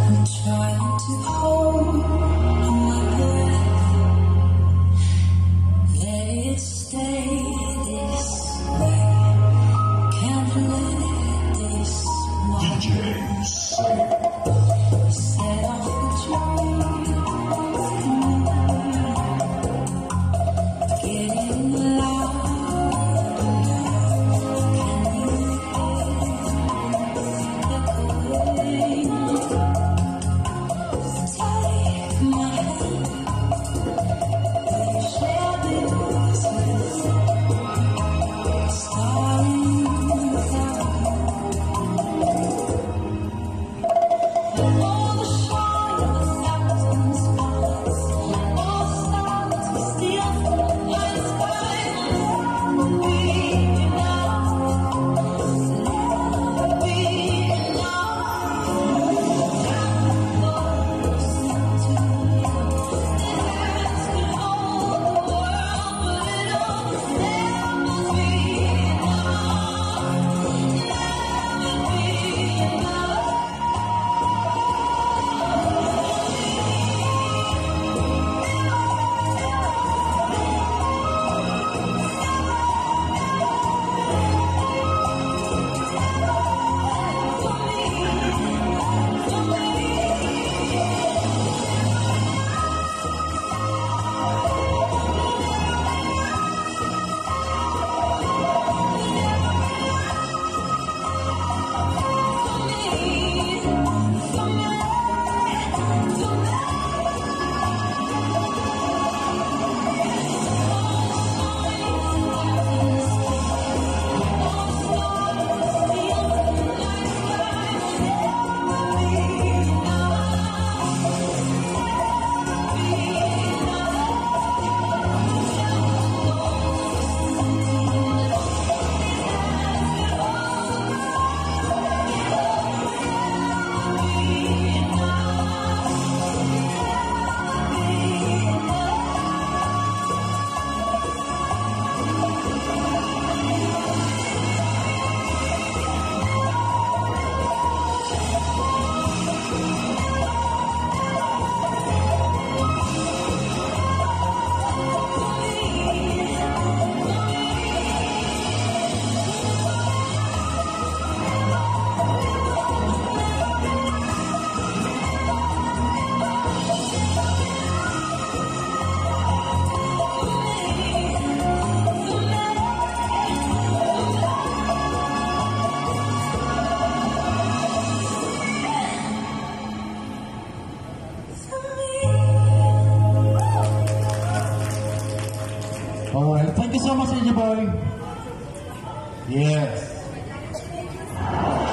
I'm trying to hold my breath. Let it stay this way. Can't let it this way. Set off the dream. Getting louder now. Can you hear the echoing? Take my hand. We share this starting without all the shine of 1,000 spots, all stars we steal from the night sky. Never be enough, never be enough. Listen to you, the hands could hold the world, but it'll never be enough, never be enough. Alright, thank you so much, AJIBOY. Yes.